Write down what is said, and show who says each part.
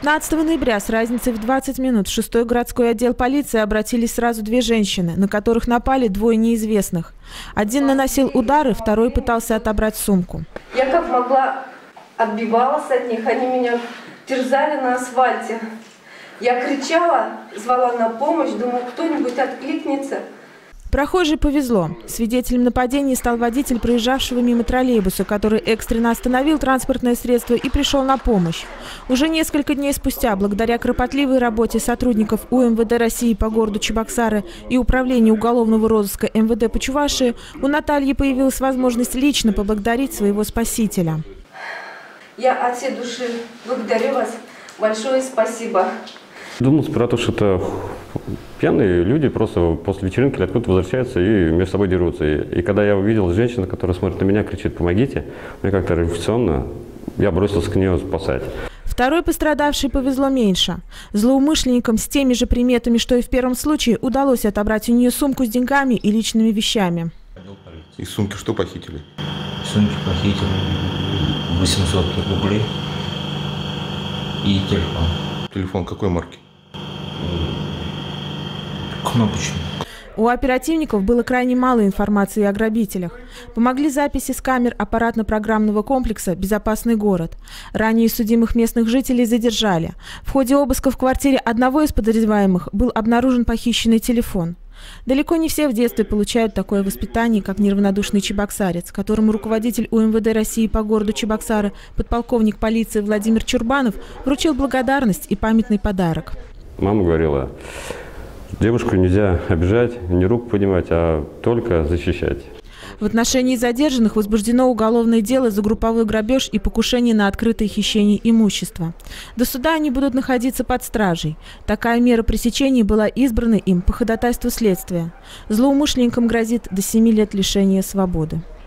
Speaker 1: 15 ноября с разницей в 20 минут в 6-й городской отдел полиции обратились сразу две женщины, на которых напали двое неизвестных. Один наносил удары, второй пытался отобрать сумку.
Speaker 2: Я как могла отбивалась от них, они меня терзали на асфальте. Я кричала, звала на помощь, думаю, кто-нибудь откликнется.
Speaker 1: Прохожей повезло. Свидетелем нападения стал водитель проезжавшего мимо троллейбуса, который экстренно остановил транспортное средство и пришел на помощь. Уже несколько дней спустя, благодаря кропотливой работе сотрудников УМВД России по городу Чебоксары и Управления уголовного розыска МВД по Чувашии, у Натальи появилась возможность лично поблагодарить своего спасителя.
Speaker 2: Я от всей души благодарю вас. Большое спасибо.
Speaker 3: Думал сперва, что это пьяные люди просто после вечеринки или откуда-то возвращаются и между собой дерутся. И когда я увидел женщину, которая смотрит на меня, кричит «помогите», мне как-то рефлекционно, я бросился к нее спасать.
Speaker 1: Второй пострадавшей повезло меньше. Злоумышленникам с теми же приметами, что и в первом случае, удалось отобрать у нее сумку с деньгами и личными вещами.
Speaker 4: Из сумки что похитили?
Speaker 5: Сумки похитили 800 рублей и телефон.
Speaker 4: Телефон какой марки?
Speaker 5: Кнопочный.
Speaker 1: У оперативников было крайне мало информации о грабителях. Помогли записи с камер аппаратно-программного комплекса «Безопасный город». Ранее судимых местных жителей задержали. В ходе обыска в квартире одного из подозреваемых был обнаружен похищенный телефон. Далеко не все в детстве получают такое воспитание, как неравнодушный чебоксарец, которому руководитель УМВД России по городу Чебоксары, подполковник полиции Владимир Чурбанов, вручил благодарность и памятный подарок.
Speaker 3: Мама говорила, девушку нельзя обижать, не руку поднимать, а только защищать.
Speaker 1: В отношении задержанных возбуждено уголовное дело за групповой грабеж и покушение на открытое хищение имущества. До суда они будут находиться под стражей. Такая мера пресечения была избрана им по ходатайству следствия. Злоумышленникам грозит до 7 лет лишения свободы.